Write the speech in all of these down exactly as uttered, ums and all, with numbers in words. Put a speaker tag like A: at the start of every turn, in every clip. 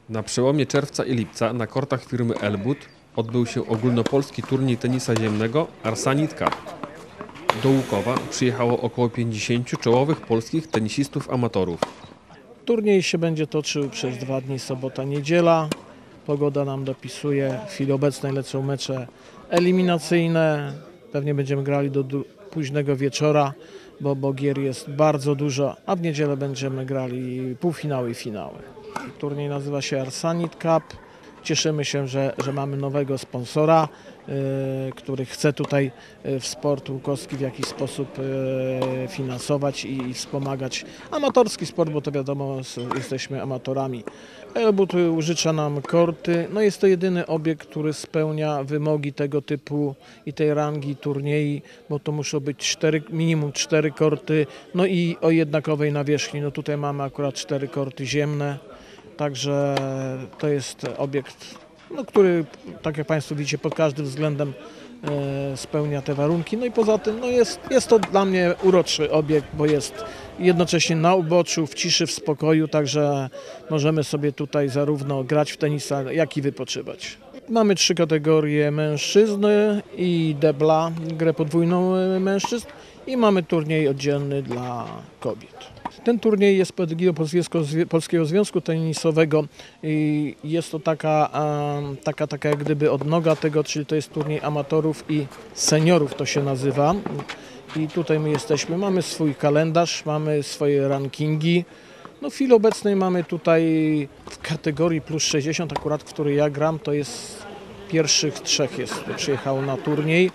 A: Na przełomie czerwca i lipca na kortach firmy Elbut odbył się ogólnopolski turniej tenisa ziemnego Arsanit Cup. Do Łukowa przyjechało około pięćdziesięciu czołowych polskich tenisistów amatorów.
B: Turniej się będzie toczył przez dwa dni, sobota, niedziela. Pogoda nam dopisuje. W chwili obecnej lecą mecze eliminacyjne. Pewnie będziemy grali do późnego wieczora, bo, bo gier jest bardzo dużo, a w niedzielę będziemy grali półfinały i finały. Turniej nazywa się Arsanit Cup. Cieszymy się, że, że mamy nowego sponsora, yy, który chce tutaj yy, w sport łukowski w jakiś sposób yy, finansować i, i wspomagać amatorski sport, bo to wiadomo, jesteśmy amatorami. Elbut użycza nam korty. No jest to jedyny obiekt, który spełnia wymogi tego typu i tej rangi turniej, bo to muszą być cztery, minimum cztery korty, no i o jednakowej nawierzchni. No tutaj mamy akurat cztery korty ziemne. Także to jest obiekt, no, który, tak jak Państwo widzicie, pod każdym względem e, spełnia te warunki. No i poza tym no jest, jest to dla mnie uroczy obiekt, bo jest jednocześnie na uboczu, w ciszy, w spokoju, także możemy sobie tutaj zarówno grać w tenisa, jak i wypoczywać. Mamy trzy kategorie mężczyzny i debla, grę podwójną mężczyzn i mamy turniej oddzielny dla kobiet. Ten turniej jest pod egidą Polskiego Związku Tenisowego i jest to taka, taka, taka jak gdyby odnoga tego, czyli to jest turniej amatorów i seniorów, to się nazywa. I tutaj my jesteśmy, mamy swój kalendarz, mamy swoje rankingi. No w chwili obecnej mamy tutaj w kategorii plus sześćdziesiąt, akurat w której ja gram, to jest pierwszych trzech jest, przyjechało na turniej.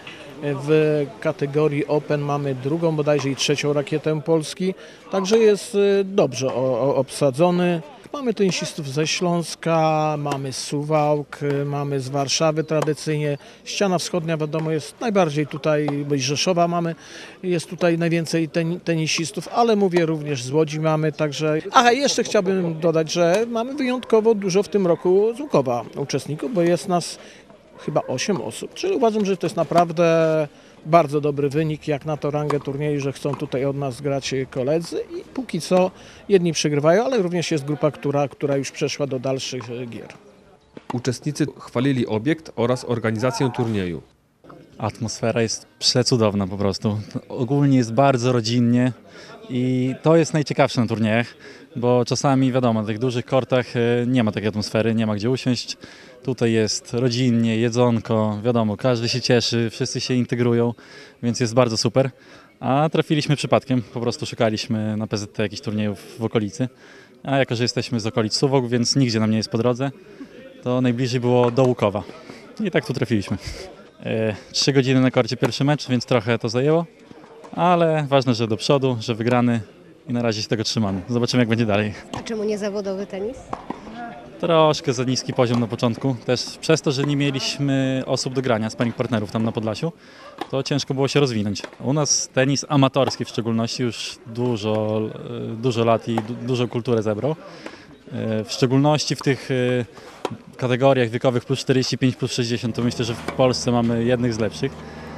B: W kategorii Open mamy drugą, bodajże i trzecią rakietę Polski, także jest dobrze obsadzony. Mamy tenisistów ze Śląska, mamy z Suwałk, mamy z Warszawy tradycyjnie. Ściana wschodnia wiadomo jest najbardziej tutaj, bo i Rzeszowa mamy, jest tutaj najwięcej ten, tenisistów, ale mówię również z Łodzi mamy, także... Aha, jeszcze chciałbym dodać, że mamy wyjątkowo dużo w tym roku z Łukowa uczestników, bo jest nas chyba osiem osób, czyli uważam, że to jest naprawdę bardzo dobry wynik, jak na to rangę turnieju, że chcą tutaj od nas grać koledzy i póki co jedni przegrywają, ale również jest grupa, która, która już przeszła do dalszych gier.
A: Uczestnicy chwalili obiekt oraz organizację turnieju.
C: Atmosfera jest przecudowna po prostu. Ogólnie jest bardzo rodzinnie i to jest najciekawsze na turniejach, bo czasami wiadomo, na tych dużych kortach nie ma takiej atmosfery, nie ma gdzie usiąść. Tutaj jest rodzinnie, jedzonko, wiadomo, każdy się cieszy, wszyscy się integrują, więc jest bardzo super. A trafiliśmy przypadkiem, po prostu szukaliśmy na P Z T jakichś turniejów w okolicy. A jako, że jesteśmy z okolic Suwałk, więc nigdzie nam nie jest po drodze, to najbliżej było do Łukowa. I tak tu trafiliśmy. Trzy godziny na korcie pierwszy mecz, więc trochę to zajęło, ale ważne, że do przodu, że wygrany i na razie się tego trzymamy. Zobaczymy, jak będzie dalej.
D: A czemu nie zawodowy tenis?
C: Troszkę za niski poziom na początku, też przez to, że nie mieliśmy osób do grania, sparring partnerów tam na Podlasiu, to ciężko było się rozwinąć. U nas tenis amatorski w szczególności już dużo, dużo lat i dużą kulturę zebrał. W szczególności w tych kategoriach wiekowych plus czterdzieści pięć, plus sześćdziesiąt, to myślę, że w Polsce mamy jednych z lepszych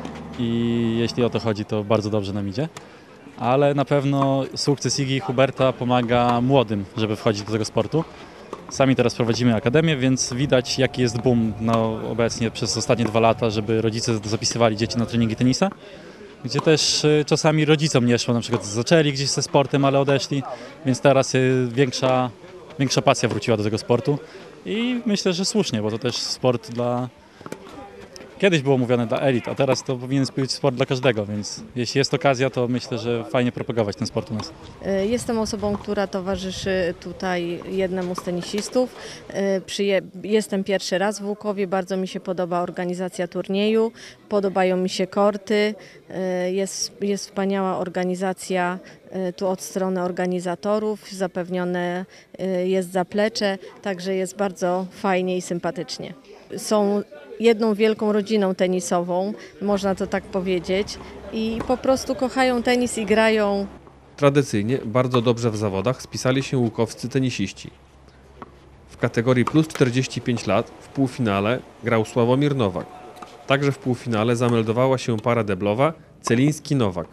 C: i jeśli o to chodzi, to bardzo dobrze nam idzie. Ale na pewno sukces Igi i Huberta pomaga młodym, żeby wchodzić do tego sportu. Sami teraz prowadzimy akademię, więc widać, jaki jest boom no, obecnie przez ostatnie dwa lata, żeby rodzice zapisywali dzieci na treningi tenisa, gdzie też y, czasami rodzicom nie szło, na przykład zaczęli gdzieś ze sportem, ale odeszli, więc teraz y, większa, większa pasja wróciła do tego sportu i myślę, że słusznie, bo to też sport dla... Kiedyś było mówione dla elit, a teraz to powinien być sport dla każdego, więc jeśli jest okazja, to myślę, że fajnie propagować ten sport u nas.
E: Jestem osobą, która towarzyszy tutaj jednemu z tenisistów. Jestem pierwszy raz w Łukowie, bardzo mi się podoba organizacja turnieju, podobają mi się korty, jest, jest wspaniała organizacja tu od strony organizatorów, zapewnione jest zaplecze, także jest bardzo fajnie i sympatycznie. Są jedną wielką rodziną tenisową, można to tak powiedzieć, i po prostu kochają tenis i grają.
A: Tradycyjnie bardzo dobrze w zawodach spisali się łukowscy tenisiści. W kategorii plus czterdzieści pięć lat w półfinale grał Sławomir Nowak. Także w półfinale zameldowała się para deblowa Celiński-Nowak.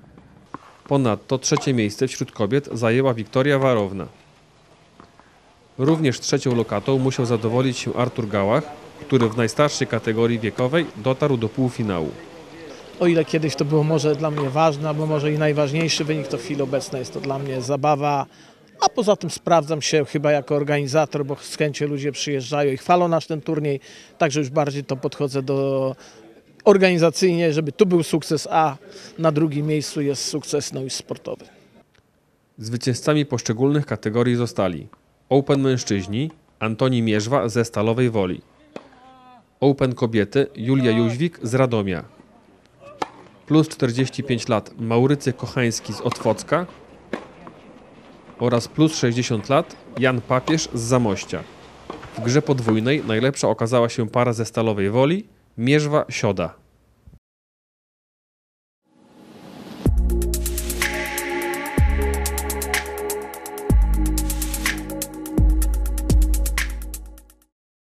A: Ponadto trzecie miejsce wśród kobiet zajęła Wiktoria Warowna. Również trzecią lokatą musiał zadowolić się Artur Gałach, który w najstarszej kategorii wiekowej dotarł do półfinału.
B: O ile kiedyś to było może dla mnie ważne, albo może i najważniejszy wynik, to w chwili obecnej jest to dla mnie zabawa. A poza tym sprawdzam się chyba jako organizator, bo z chęcią ludzie przyjeżdżają i chwalą nasz ten turniej. Także już bardziej to podchodzę do organizacyjnie, żeby tu był sukces, a na drugim miejscu jest sukces no i sportowy.
A: Zwycięzcami poszczególnych kategorii zostali Open Mężczyźni Antoni Mierzwa ze Stalowej Woli, Open Kobiety Julia Jóźwik z Radomia, plus czterdzieści pięć lat Maurycy Kochański z Otwocka oraz plus sześćdziesiąt lat Jan Papież z Zamościa. W grze podwójnej najlepsza okazała się para ze Stalowej Woli Mierzwa-Sioda.